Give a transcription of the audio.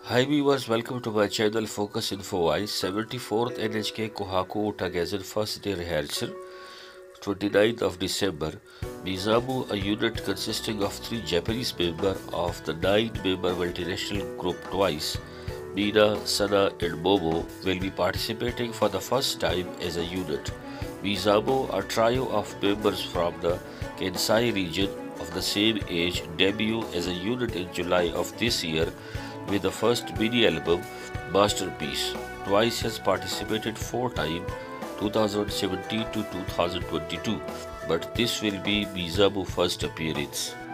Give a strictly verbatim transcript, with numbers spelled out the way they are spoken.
Hi viewers, welcome to my channel Focus Info Wise. seventy-fourth N H K Kohaku Tagazen first day rehearsal, twenty-ninth of December. MISAMO, a unit consisting of three Japanese members of the nine-member multinational group Twice, MINA SANA MOMO, will be participating for the first time as a unit. MISAMO, a trio of members from the Kansai region of the same age, debut as a unit in July of this year with the first mini album Master Piece. Twice has participated four times, twenty seventeen to two thousand twenty-two, but this will be MISAMO's first appearance.